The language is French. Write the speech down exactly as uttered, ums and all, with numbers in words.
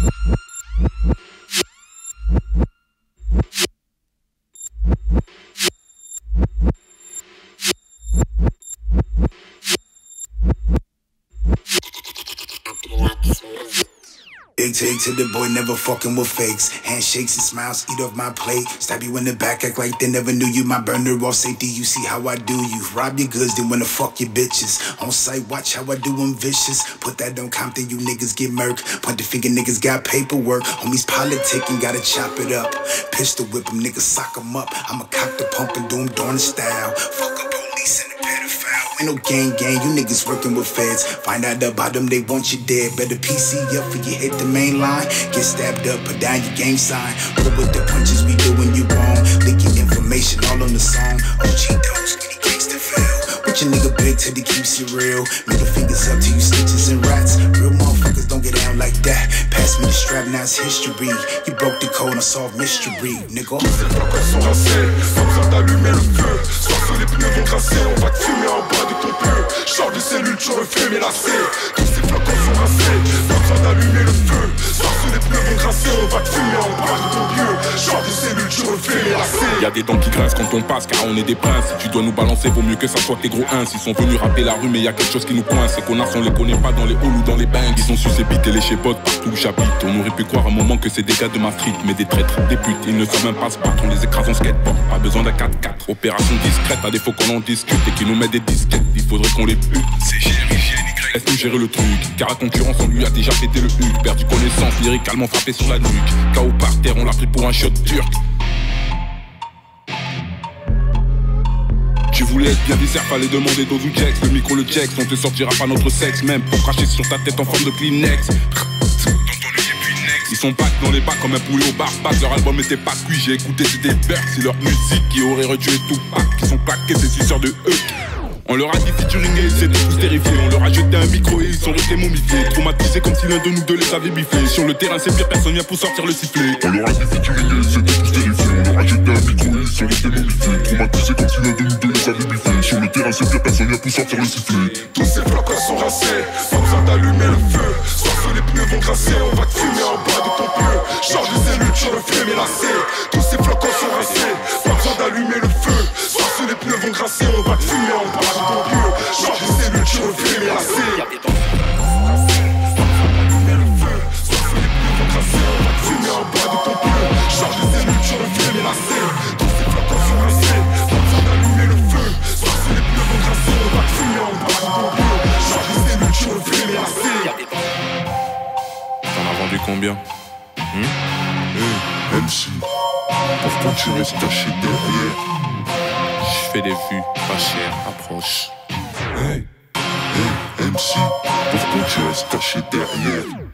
Big take to the boy, never fucking with fakes. Handshakes and smiles, eat off my plate. Stab you in the back, act like they never knew you. My burner off safety, you see how I do you. Rob your goods, then wanna fuck your bitches. On sight, watch how I do them vicious. Put that on Compton, you niggas get murked. Point the finger, niggas got paperwork. Homies politicking, gotta chop it up. Pistol whip them, niggas sock them up. I'ma cock the pump and do them Dorn style. Fuck up police and the pedophile. Ain't no gang gang, you niggas working with feds. Find out about them, they want you dead. Better P C up for you hit the main line. Get stabbed up, put down your gang sign. Roll with the punches, we doing you wrong. Leak your information all on the song. O G Doe, skinny gangsta feel. Put your nigga big till he keeps you real. Middle fingers up to you snitches and rats. Real motherfuckers don't get down like that. Pass me the strap, now it's history. You broke the code, I solved mystery, nigga. Ces flocons sont rincés, pas besoin d'allumer le feu. Sois que les pneus vont grincer, on va te fumer en bas de ton peu. Change de cellule, tu refais lacé. Tous ces flocons sont rincés, pas besoin d'allumer le feu. Sois que les pneus vont grincer, on va te fumer en bas de ton pieu. Change de cellule, tu refais lacé. Y'a des dents qui grincent quand on passe, car on est des princes. Si tu dois nous balancer, vaut mieux que ça soit tes gros uns. Ils sont venus rapper la rue, mais y'a quelque chose qui nous coince. Ces connards, on les connaît pas dans les halls ou dans les bangs. Ils sont susceptibles et les chépotes partout où j'habite. On aurait pu croire un moment que c'est des gars de ma street, mais des traîtres, des putes. Ils ne savent même pas se battre, on les écrase en skateboard. Pas besoin d'un quatre quatre. Opération discrète, à défaut qu'on en discute et qu'ils nous mettent des disquettes. Il faudrait qu'on les pute. C'est G R I G N Y. Laisse-nous gérer le truc, car la concurrence on lui a déjà pété le huc. Perdu connaissance, lyricalement frappé sur la nuque. K O par terre, on l'a pris pour un shot turc. Tu voulais être bien dessert, fallait demander dose ou Jex. Le micro le checks, on te sortira pas notre sexe. Même pour cracher sur ta tête en forme de Kleenex. Ils sont back dans les bacs comme un poulet au barbac. Leur album était pas cuit, j'ai écouté c'était Burks. C'est leur musique qui aurait retué tout pack. Qui sont claqués, c'est suceurs de eux. On leur a dit featuring et ils s'étaient tous terrifiés. On leur a jeté un micro et ils sont restés momifiés. Traumatisés comme si l'un de nous deux les avait biffés. Sur le terrain c'est pire, personne vient pour sortir le sifflet. On leur a dit featuring et ils s'étaient tous terrifiés. On leur a jeté un micro et ils sont restés momifiés. Traumatisés comme si l'un de nous deux les avait biffés. Sur le terrain c'est pire, personne vient pour sortir le sifflet. Tous ces flocons sont rincés, pas besoin d'allumer le feu. Sauf que les pneus vont grincer, on va te fumer en bas de ton pieu. Change les cellules, tu refais lacé. Tous ces flocons sont rincés, pas besoin d'allumer le feu. Sauf que les pneus vont grincer, on va te fumer en bas de ton pieu. Change les cellules, tu refais lacé. T'en as vendu combien? hmm Hey, M C, pourquoi tu restes caché derrière? J'fais des vues, pas cher, approche. Hey, hey, M C, pourquoi tu restes caché derrière?